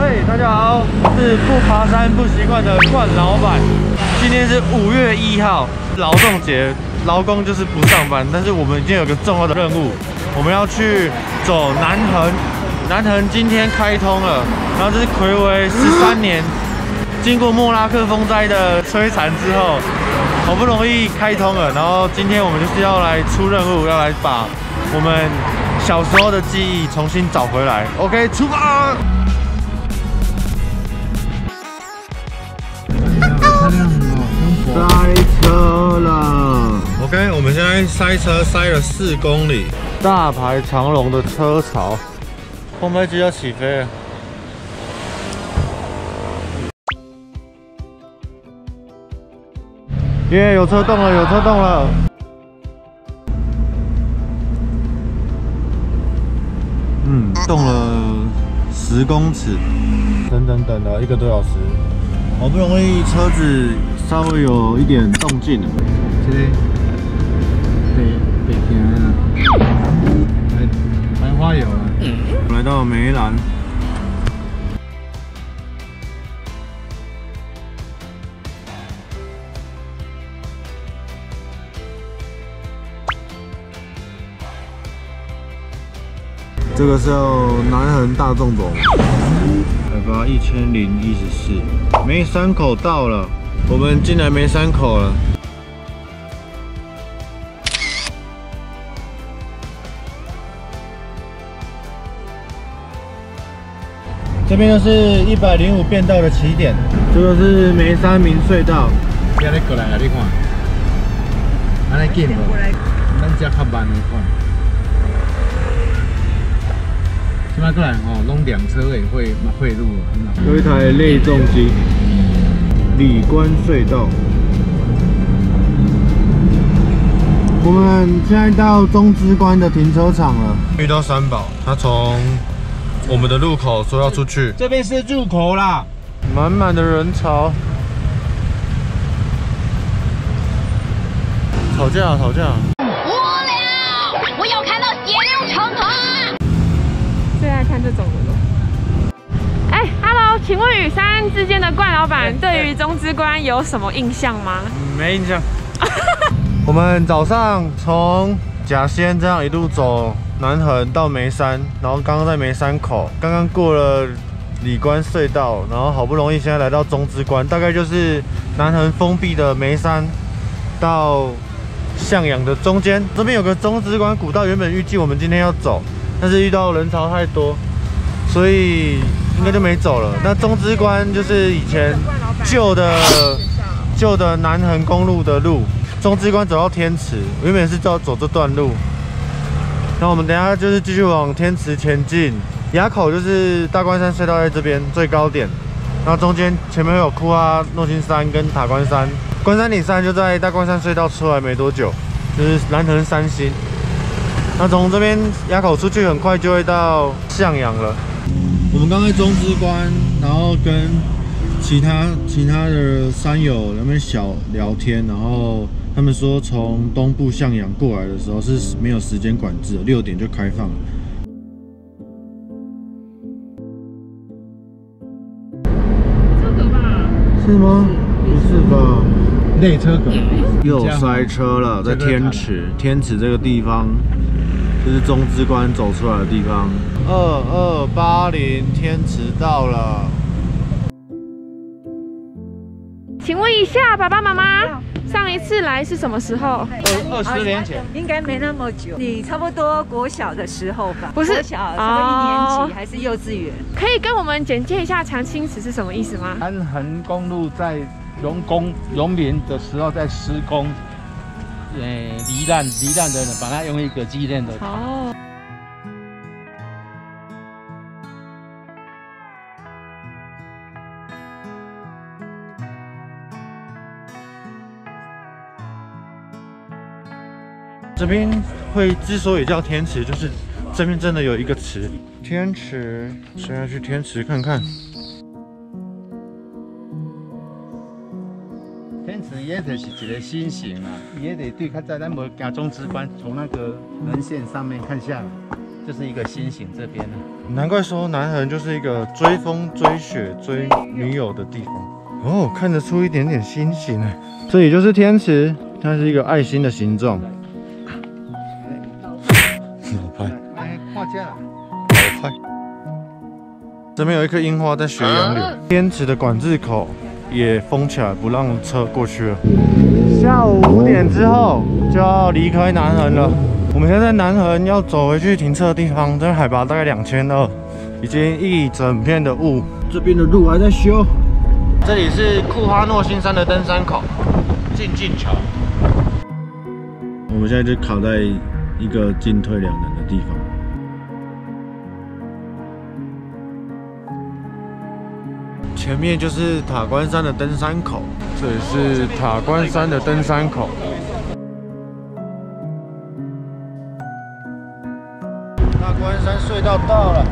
嘿，大家好，我是不爬山不习惯的冠老板。今天是5月1号，劳动节，劳工就是不上班。但是我们已经有个重要的任务，我们要去走南横。南横今天开通了，然后这是睽违13年，经过莫拉克风灾的摧残之后，好不容易开通了。然后今天我们就是要来出任务，要来把我们小时候的记忆重新找回来。OK， 出发！塞车了。OK， 我们现在塞车塞了4公里，大排长龙的车潮，空拍机要起飞了。耶，有车动了，有车动了。动了10公尺，等了1个多小时，好不容易车子稍微有一点动静了。这个北平啊，白花油啊。我来到梅兰。这个是要南横大纵走，海拔1014，梅山口到了，我们进来梅山口了。这边就是105变道的起点，这个是梅山明隧道。不要再过来了，你看，安尼紧无？咱这较慢的款。现在过来哦，弄2车也会路很好。有一台类重机，里关隧道。我们现在到中之关的停车场了。遇到三宝，他从我们的路口说要出去，这边是入口啦，满满的人潮。吵架！无聊， 我要看到血流成河。 最爱看这种的了。哎 ，Hello， 请问雨山之间的冠老板对于中之关有什么印象吗？ 没印象。我们早上从甲仙这样一路走南横到梅山，然后刚刚在梅山口，刚刚过了里关隧道，然后好不容易现在来到中之关，大概就是南横封闭的梅山到向阳的中间。这边有个中之关古道，原本预计我们今天要走。但是遇到人潮太多，所以应该就没走了。那中之关就是以前旧的南横公路的路，中之关走到天池，原本是走这段路。那我们等一下就是继续往天池前进。垭口就是大关山隧道在这边最高点，然后中间前面会有库哈诺金山跟塔关山，关山岭山就在大关山隧道出来没多久，就是南横3星。那从这边垭口出去，很快就会到向阳了。我们刚在中之关，然后跟其他的山友那边小聊天，然后他们说从东部向阳过来的时候是没有时间管制的，6点就开放了。 这个吧？ 是吗？不是吧？内车梗又塞车了，在天池这个地方。这是中之关走出来的地方，2280天池到了。 请问一下，爸爸妈妈，上一次来是什么时候 ？20年前， 应该没那么久。你差不多国小的时候吧？ 不是， 国小，差不多1年级还是幼稚园？ 可以跟我们简介一下长青池是什么意思吗？ 南横公路在荣民的时候在施工。罹难的人，把它用一个纪念的。 哦。 这边之所以叫天池，就是这边真的有一个池。天池，现在去天池看看。 天池也就是一个心形啊，也得对较在咱无行中之关，从那个人线上面看下来。 就是一个心形这边了。 难怪说南横就是一个追风、追雪、追女友的地方。哦，看得出一点点星形哎。这里就是天池，它是一个爱心的形状。老派， 画架， 老派。这边有一棵樱花在学杨柳。天池的管制口也封起来，不让车过去了。下午5点之后就要离开南横了。我们现在在南横要走回去停车的地方，这海拔大概2200，已经一整片的雾。这边的路还在修。这里是库哈诺新山的登山口，进境桥。我们现在就卡在一个进退两难的地方。前面就是塔关山的登山口，这里是塔关山的登山口。塔关山隧道到了。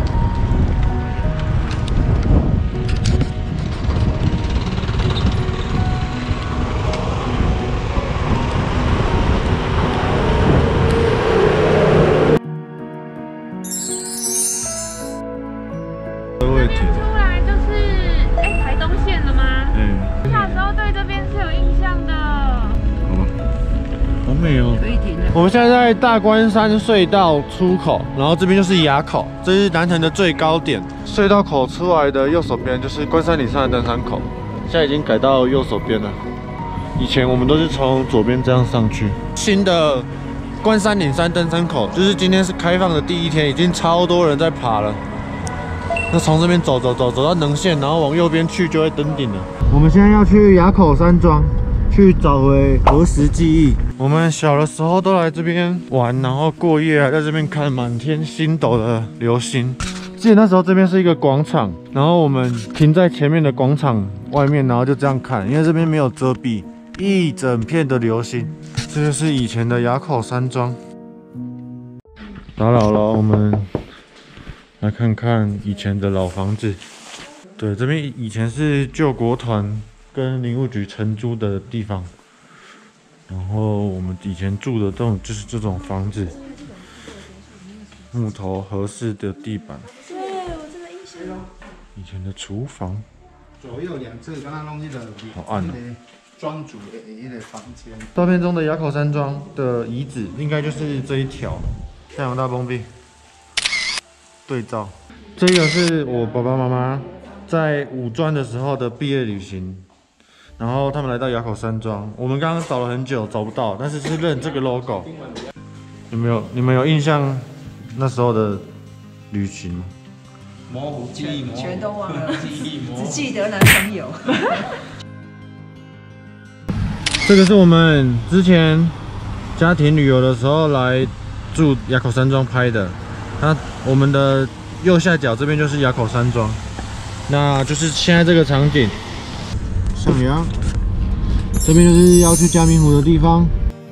出来就是台东县了吗？我小时候对这边是有印象的。 好吧，好美哦。 可以停了。 我们现在在大关山隧道出口，然后这边就是垭口，这是南横的最高点。隧道口出来的右手边就是关山岭上的登山口，现在已经改到右手边了。以前我们都是从左边这样上去。新的关山岭山登山口，就是今天是开放的第一天，已经超多人在爬了。那从这边走到能线，然后往右边去就会登顶了。我们现在要去垭口山庄，去找回儿时记忆。我们小的时候都来这边玩，然后过夜，还在这边看满天星斗的流星。记得那时候这边是一个广场，然后我们停在前面的广场外面，然后就这样看，因为这边没有遮蔽，一整片的流星。这就是以前的垭口山庄。打扰了，我们来看看以前的老房子。对，这边以前是救国团跟林务局承租的地方。然后我们以前住的就是这种房子，木头合适的地板。 对，我这个印象。 以前的厨房。 左右两侧刚刚弄一个好暗哦。 庄主的一个房间。 照片中的垭口山庄的遗址，应该就是这一条太阳大崩壁。对照，这个是我爸爸妈妈在五专的时候的毕业旅行，然后他们来到垭口山庄，我们刚刚找了很久找不到，但是是认这个 logo。你们有印象那时候的旅行吗？ 模糊记忆，模糊， 全都忘了， 记忆模糊， 只记得男朋友。 这个是我们之前家庭旅游的时候来住垭口山庄拍的。那我们的右下角这边就是垭口山庄，那就是现在这个场景。上扬，这边就是要去嘉明湖的地方。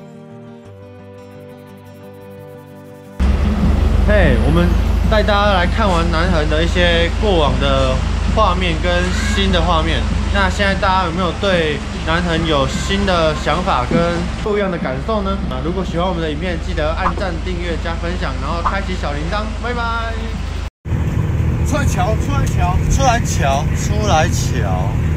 嘿，我们带大家来看完南横的一些过往的画面跟新的画面。那现在大家有没有对南横有新的想法跟不一样的感受呢？如果喜欢我们的影片，记得按赞、订阅、加分享，然后开启小铃铛。拜拜！出来瞧，出来瞧，出来瞧，出来瞧。